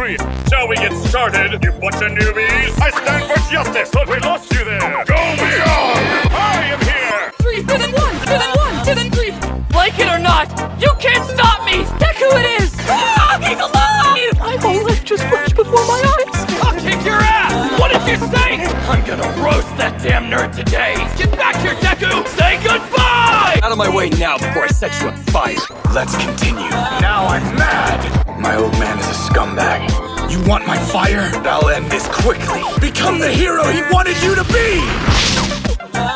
3. Shall we get started, you bunch of newbies? I stand for justice, but we lost you there. Go beyond! I am here! 3, then 1, then 3. Like it or not, you can't stop me! Deku it is! Ah, he's alive! My whole life just flashed before my eyes. I'll kick your ass! What did you say? I'm gonna roast that damn nerd today. Get back here, Deku! Say goodbye! Out of my way now before I set you on fire. Let's continue. Now I'm mad. My old man is a scumbag. You want my fire? I'll end this quickly. Become the hero he wanted you to be!